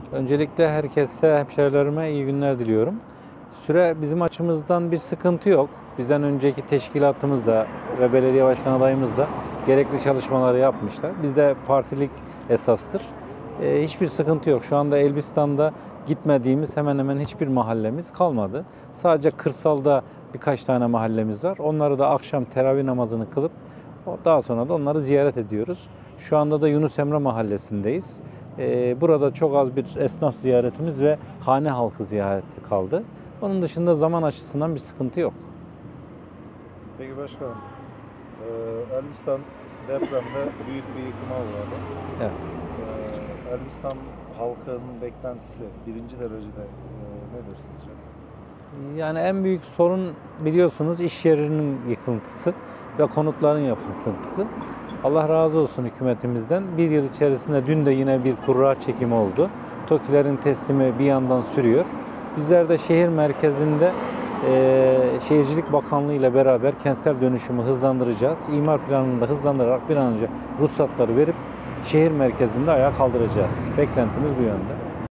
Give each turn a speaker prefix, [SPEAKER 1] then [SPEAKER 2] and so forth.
[SPEAKER 1] Öncelikle herkese, hemşerilerime iyi günler diliyorum. Süre bizim açımızdan bir sıkıntı yok. Bizden önceki teşkilatımız da ve belediye başkan adayımız da gerekli çalışmaları yapmışlar. Bizde partilik esastır. Hiçbir sıkıntı yok. Şu anda Elbistan'da gitmediğimiz hemen hemen hiçbir mahallemiz kalmadı. Sadece kırsalda birkaç tane mahallemiz var. Onları da akşam teravih namazını kılıp daha sonra da onları ziyaret ediyoruz. Şu anda da Yunus Emre Mahallesi'ndeyiz. Burada çok az bir esnaf ziyaretimiz ve hane halkı ziyareti kaldı. Onun dışında zaman açısından bir sıkıntı yok.
[SPEAKER 2] Peki başkanım, Elbistan depremde büyük bir yıkıma uğradı.
[SPEAKER 1] Evet.
[SPEAKER 2] Elbistan halkının beklentisi birinci derecede nedir sizce?
[SPEAKER 1] Yani en büyük sorun biliyorsunuz iş yerinin yıkıntısı ve konutların yıkıntısı. Allah razı olsun hükümetimizden. Bir yıl içerisinde dün de yine bir kura çekimi oldu. TOKİ'lerin teslimi bir yandan sürüyor. Bizler de şehir merkezinde Şehircilik Bakanlığı ile beraber kentsel dönüşümü hızlandıracağız. İmar planını da hızlandırarak bir an önce ruhsatları verip şehir merkezinde ayağa kaldıracağız. Beklentimiz bu yönde.